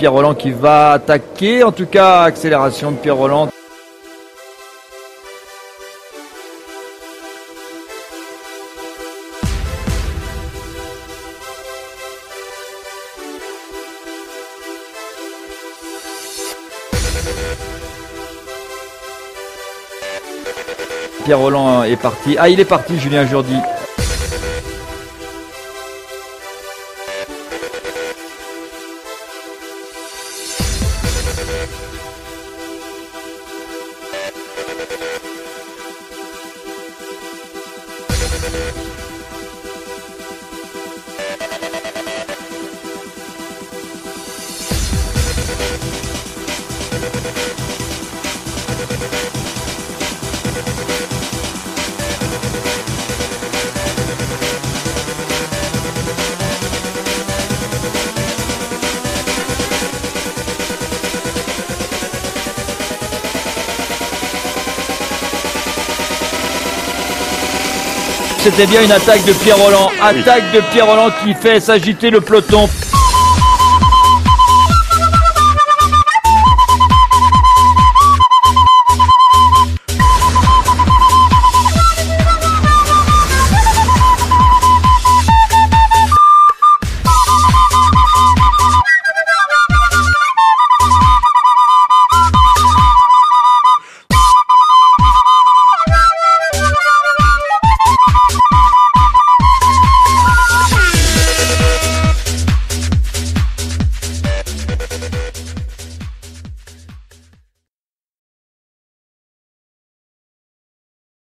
Pierre Rolland qui va attaquer. En tout cas, accélération de Pierre Rolland. Pierre Rolland est parti. Ah, il est parti, Julien Jourdi. C'était bien une attaque de Pierre Rolland. Attaque de Pierre Rolland qui fait s'agiter le peloton.